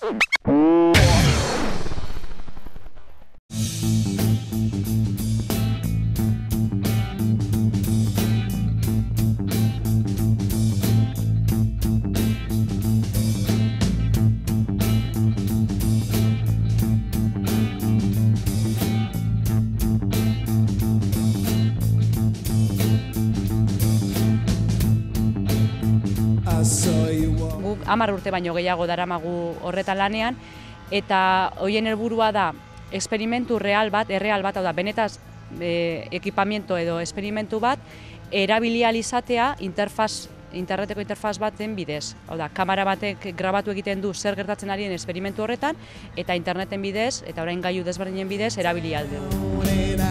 Guk 10 urte baino gehiago daramagu horretan lanean, eta horien helburua da esperimentu erreal bat, hau da, benetaz ekipamiento edo esperimentu bat, erabili ahal izatea interneteko interfaz baten bidez. Hau da, kamera batek grabatu egiten du zer gertatzen ari den esperimentu horretan, eta interneten bidez, eta orain gailu desberdinen bidez, erabili ahal dugu.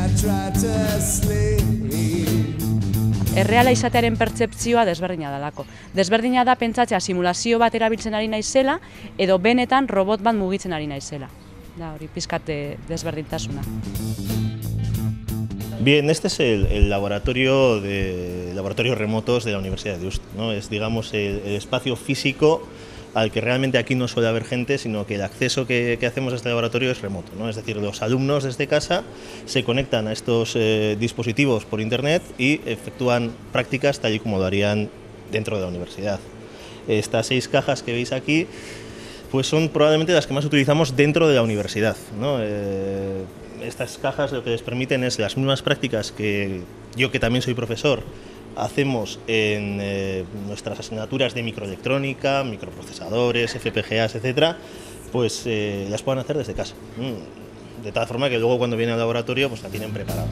Erreala izatearen pertzepzioa desberdina dalako. Desberdina da pentsatzea simulazio bat erabiltzen ari naizela edo benetan robot bat mugitzen ari naizela. Da hori pizkat desberdintasuna. Bien, este es el laboratorios remotos de la Universidad de Deusto, ¿no? Es, digamos, el espacio físico al que realmente aquí no suele haber gente, sino que el acceso que hacemos a este laboratorio es remoto, ¿no? Es decir, los alumnos desde casa se conectan a estos dispositivos por internet y efectúan prácticas tal y como lo harían dentro de la universidad. Estas 6 cajas que veis aquí pues son probablemente las que más utilizamos dentro de la universidad, ¿no? Estas cajas lo que les permiten es las mismas prácticas que yo, que también soy profesor, hacemos en nuestras asignaturas de microelectrónica, microprocesadores, FPGAs, etcétera, pues las pueden hacer desde casa. De tal forma que luego cuando vienen al laboratorio pues la tienen preparada.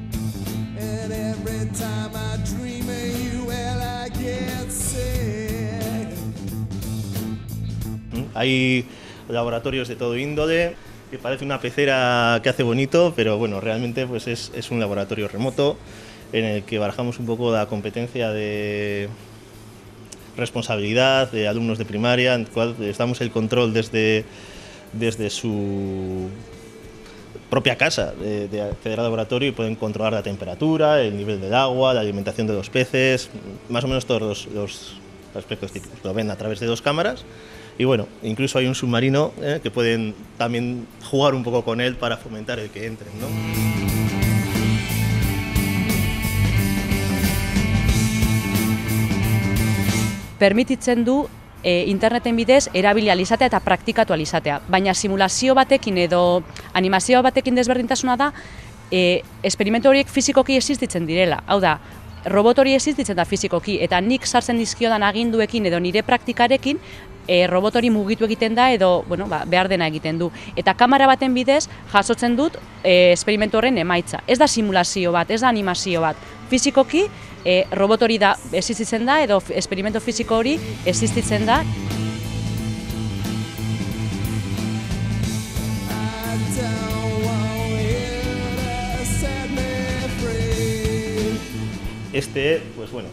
Hay laboratorios de todo índole, que parece una pecera que hace bonito, pero bueno, realmente pues es un laboratorio remoto en el que barajamos un poco la competencia de responsabilidad de alumnos de primaria, en el cual les damos el control desde su propia casa de acceder al laboratorio y pueden controlar la temperatura, el nivel del agua, la alimentación de los peces, más o menos todos los aspectos típicos. Lo ven a través de 2 cámaras y bueno, incluso hay un submarino que pueden también jugar un poco con él para fomentar el que entren, ¿no? Permititzen du interneten bidez erabili ahal izatea eta praktikatu ahal izatea. Baina simulazio batekin edo animazio batekin desberdintasuna da esperimentu horiek fizikoki existitzen direla. Hau da, robot hori existitzen da fizikoki eta nik sartzen dizkiodan aginduekin edo nire praktikarekin robot hori mugitu egiten da edo behar dena egiten du. Eta kamera baten bidez jasotzen dut esperimentu horren emaitza. Ez da simulazio bat, ez da animazio bat. Fizikoki robot hori da existitzen da edo esperimentu fiziko hori existitzen da. Este, pues bueno,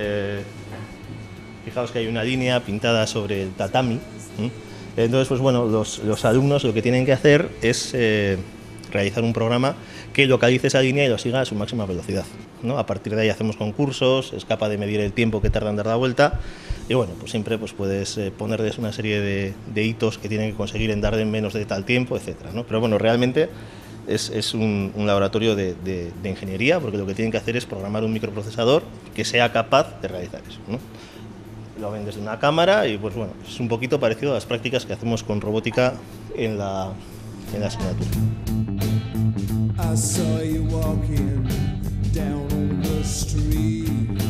fijaos que hay una línea pintada sobre el tatami. Entonces, pues bueno, los alumnos lo que tienen que hacer es realizar un programa que localice esa línea y lo siga a su máxima velocidad, ¿no? A partir de ahí hacemos concursos, es capaz de medir el tiempo que tarda en dar la vuelta y bueno, pues siempre pues puedes ponerles una serie de hitos que tienen que conseguir en dar en menos de tal tiempo, etcétera, ¿no? Pero bueno, realmente es un laboratorio de ingeniería, porque lo que tienen que hacer es programar un microprocesador que sea capaz de realizar eso, ¿no? Lo ven desde una cámara y pues bueno, es un poquito parecido a las prácticas que hacemos con robótica en la asignatura. I saw you walking down on the street.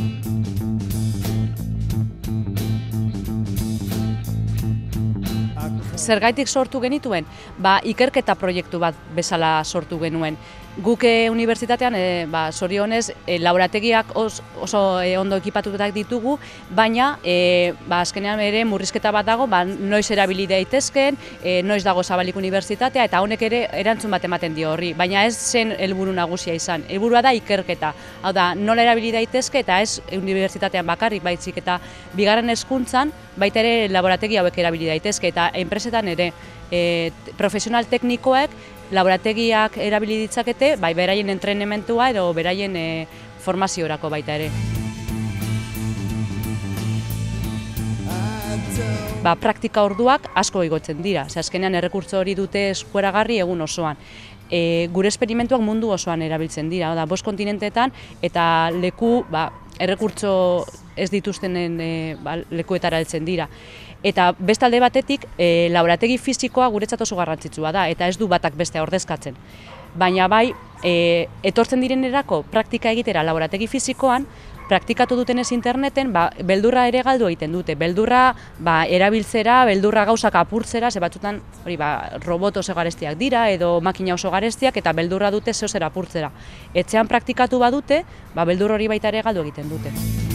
Zergaitik sortu genituen? Ikerketa proiektu bat bezala sortu genuen. Guk unibertsitatean, zorionez, laborategiak oso ondo ekipatutak ditugu, baina azkenean ere murrizketa bat dago, noiz erabili daitezken, noiz dago Zabalik unibertsitatea, eta honek ere erantzun bat ematen dio horri, baina ez zen helburu nagusia izan. Helburua da ikerketa, hau da, nola erabili daitezke eta ez unibertsitatean bakarrik baitzik, eta bigarren hezkuntzan baita ere laborategi hauek erabili daitezke, eta enpresetan ere profesional teknikoek laborategiak erabili ditzakete, beraien entrenementua edo beraien formaziorako baita ere. praktika orduak asko igotzen dira. Azkenean errekurtso hori dute eskuragarri egun osoan. Gure esperimentuak mundu osoan erabiltzen dira, 5 kontinentetan eta leku errekurtso ez dituztenen lekuetara heltzen dira. Eta bestalde batetik, laborategi fisikoa guretzat oso garrantzitsua da, eta ez du batak bestea ordezkatzen. Baina bai, etortzen direnerako praktika egitera laborategi fisikoan, praktikatu dutenez interneten, beldurra ere galdu egiten dute. Beldurra erabiltzera, beldurra gauzak apurtzera, ze batzutan robot oso garestiak dira edo makina oso garestiak eta beldurra dute zeozer apurtzera. Etxean praktikatu badute, beldur hori baita ere galdu egiten dute.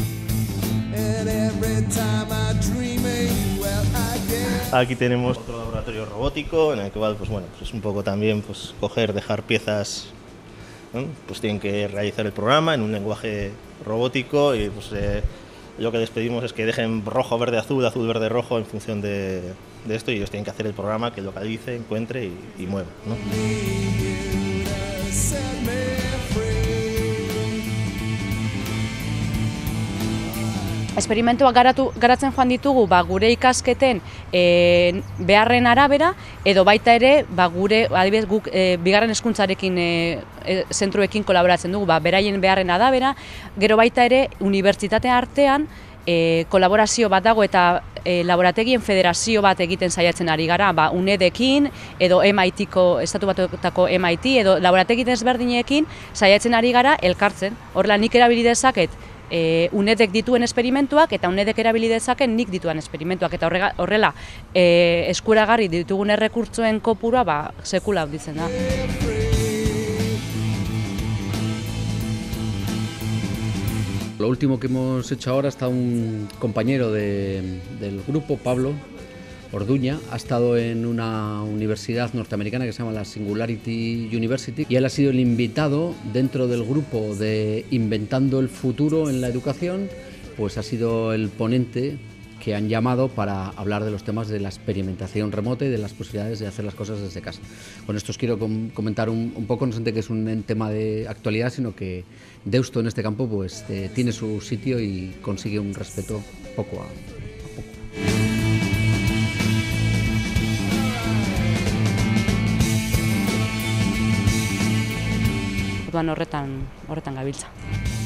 Aquí tenemos otro laboratorio robótico en el cual es un poco también coger, dejar piezas, ¿no? Pues tienen que realizar el programa en un lenguaje robótico y lo que les pedimos es que dejen rojo, verde, azul, azul, verde, rojo en función de esto y ellos tienen que hacer el programa que localice, encuentre y mueva, ¿no? Esperimentuak garatzen joan ditugu gure ikasketen beharren arabera, edo baita ere gure, adibidez, guk bigarren hezkuntzarekin zentruekin kolaboratzen dugu, beraien beharren arabera, gero baita ere unibertsitate artean kolaborazio bat dago eta laborategien federazio bat egiten saiatzen ari gara, UNED-ekin edo MIT-ko, Estatu Batuetako MIT edo laborategi desberdinekin saiatzen ari gara elkartzen. Horrela nik erabili dezaket UNED-ek dituen esperimentuak eta UNED-ek erabili dezaken nik dituen esperimentuak eta horrela eskuragarri ditugun errekurtsoen kopurua sekula handitzen da. Lo último que hemos hecho ahora está un compañero del grupo, Pablo Orduña, ha estado en una universidad norteamericana que se llama la Singularity University y él ha sido el invitado dentro del grupo de Inventando el Futuro en la Educación, pues ha sido el ponente que han llamado para hablar de los temas de la experimentación remota y de las posibilidades de hacer las cosas desde casa. Con esto os quiero comentar un poco, no solamente que es un tema de actualidad, sino que Deusto en este campo pues tiene su sitio y consigue un respeto poco a poco. Horretan gabiltza.